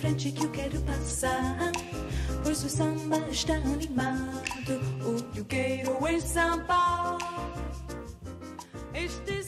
frente que eu quero passar, pois o samba está animado, o que eu quero é samba. Este